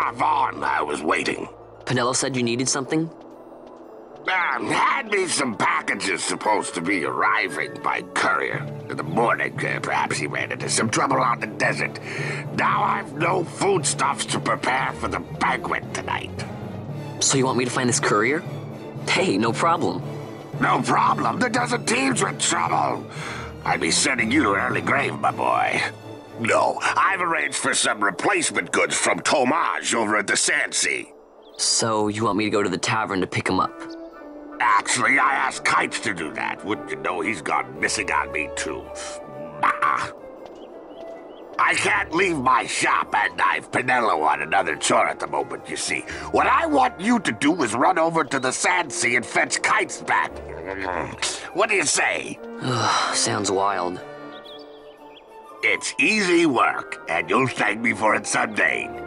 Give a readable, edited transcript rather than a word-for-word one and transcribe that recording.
Vaughn, I was waiting. Pinello said you needed something? Had me some packages supposed to be arriving by courier in the morning. Perhaps he ran into some trouble on the desert. Now I've no foodstuffs to prepare for the banquet tonight. So you want me to find this courier? Hey, no problem. No problem. The desert teem's with trouble. I'd be sending you to an early grave, my boy. No, I've arranged for some replacement goods from Tomage over at the Sandsea. So you want me to go to the tavern to pick him up? Actually, I asked Kites to do that. Wouldn't you know he's gone missing on me, too? I can't leave my shop, and I've Pinello on another chore at the moment, you see. What I want you to do is run over to the Sandsea and fetch Kites back. What do you say? Sounds wild. It's easy work, and you'll thank me for it someday.